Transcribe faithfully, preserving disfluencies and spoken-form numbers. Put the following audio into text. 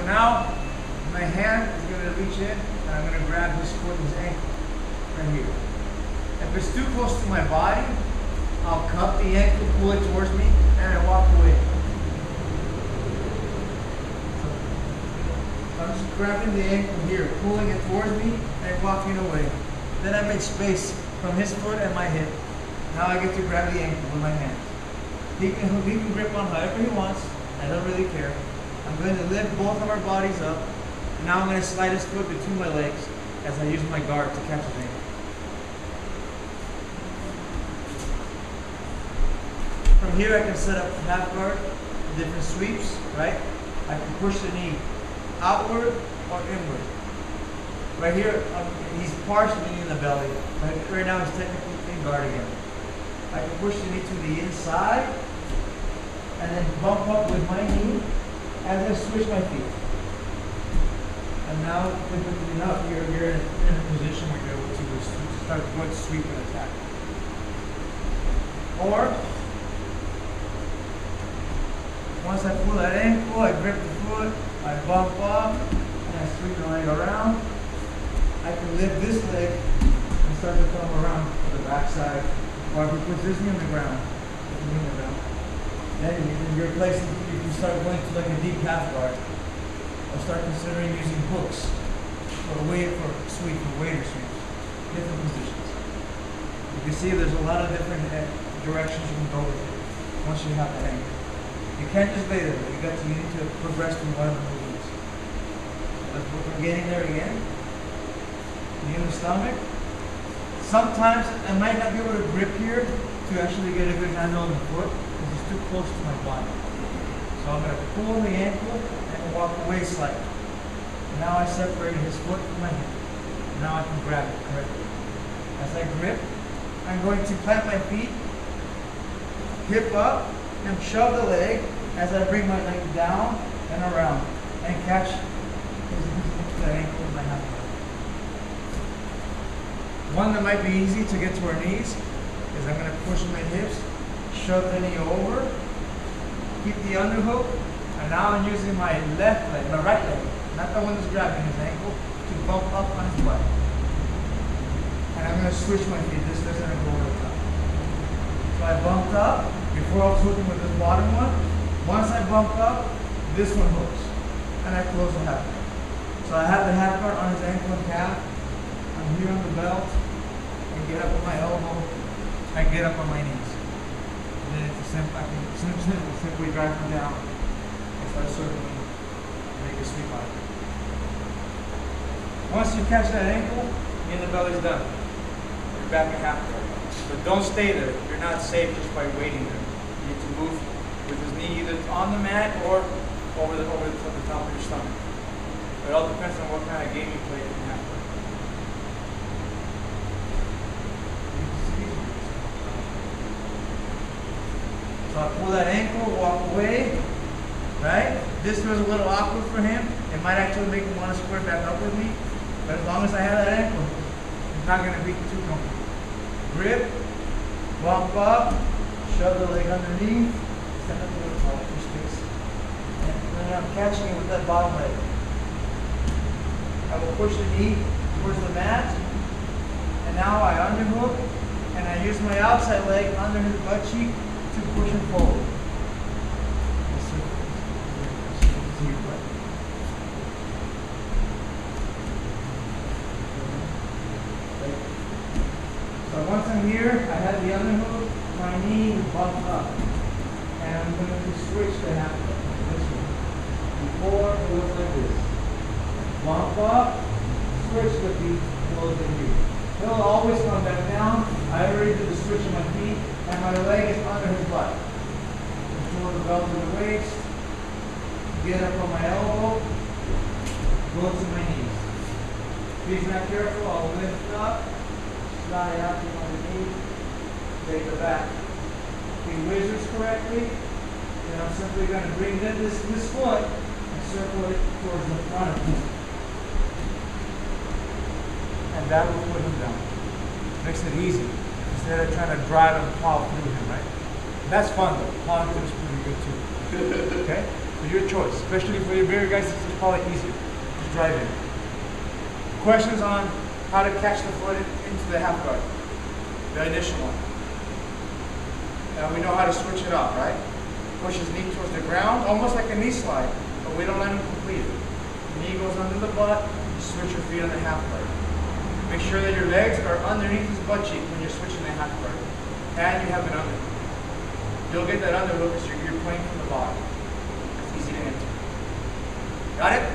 So now my hand is going to reach in and I'm going to grab his foot and his ankle right here. If it's too close to my body, I'll cup the ankle, pull it towards me, and I walk away. So I'm just grabbing the ankle here, pulling it towards me, and walking away. Then I make space from his foot and my hip. Now I get to grab the ankle with my hands. He can, he can grip on however he wants. I don't really care. I'm going to lift both of our bodies up. And now I'm going to slide his foot between my legs as I use my guard to catch his ankle. From here I can set up half guard, different sweeps, right? I can push the knee outward or inward. Right here, um, he's partially in the belly. Right, right now he's technically in guard again. I can push the knee to the inside and then bump up with my knee as I switch my feet. And now, typically enough, you're, you're in, a, in a position where you're able to start going to sweep and attack. Or, once I pull that ankle, I grip the foot, I bump up, and I sweep the leg around. I can lift this leg and start to come around to the backside. Or if you put this knee on the ground, put the knee on the ground. Then you, you're placing, you can start going to like a deep half guard. Or start considering using hooks for weight for sweep, for waiter sweeps. Different positions. You can see there's a lot of different directions you can go with it once you have the angle. You can't just lay there. You got to you need to progress through one of the movements. So let's we're getting there again. Knee in the stomach. Sometimes I might not be able to grip here to actually get a good handle on the foot because it's too close to my body. So I'm going to pull the ankle and walk away slightly. Now I separated his foot from my hand. Now I can grab it correctly. As I grip, I'm going to plant my feet, hip up, and shove the leg as I bring my leg down and around and catch the ankle with my hand. One that might be easy to get to our knees is I'm going to push my hips, shove the knee over, keep the underhook, and now I'm using my left leg, my right leg, not the one that's grabbing his ankle, to bump up on his butt. And I'm going to switch my feet. This doesn't go over the top. So I bumped up. Before I was hooking with this bottom one, once I bumped up, this one hooks. And I close the half guard. So I have the half guard on his ankle and calf. I'm here on the belt. I get up on my elbow. I get up on my knees. And then it's a simple, I can simply, simply drive him down and start circling and make a sweep out of it. Once you catch that ankle, me and the belly's done. You're back at half guard. But don't stay there. You're not safe just by waiting there. You need to move with his knee either on the mat or over the over the, the top of your stomach. It all depends on what kind of game you play in half guard. So I pull that ankle, walk away, right? This was a little awkward for him. It might actually make him want to square back up with me. But as long as I have that ankle, it's not going to be too comfortable. Grip, bump up, shove the leg underneath, step up a little taller for space. And then I'm catching it with that bottom leg. I will push the knee towards the mat, and now I underhook, and I use my outside leg under his butt cheek to push him forward. So once I'm here, I have the underhook, my knee is bumped up. And I'm going to switch the half guard this way. Before it was like this. Bump up, switch the feet, close the knee. He'll always come back down. I already did the switch of my feet, and my leg is under his butt. Control the belt to the waist, get up on my elbow, go to my knees. If he's not careful, I'll lift up, slide out to my knee, take the back. If he wizards correctly, then I'm simply going to bring this, this foot and circle it towards the front of him. And that will put him down. Makes it easy instead of trying to drive and plow through him, right? That's fun though. Plowing through is pretty good too. Okay? So your choice, especially for your bigger guys, this is probably easier. Just drive in. Questions on how to catch the foot into the half guard, the initial one. Now we know how to switch it up, right? Push his knee towards the ground, almost like a knee slide, but we don't let him complete it. Knee goes under the butt, you switch your feet on the half guard. Make sure that your legs are underneath his butt cheek when you're switching the half guard. And you have an underhook. You'll get that underhook because you're, you're playing from the bottom. It's easy to enter. Got it?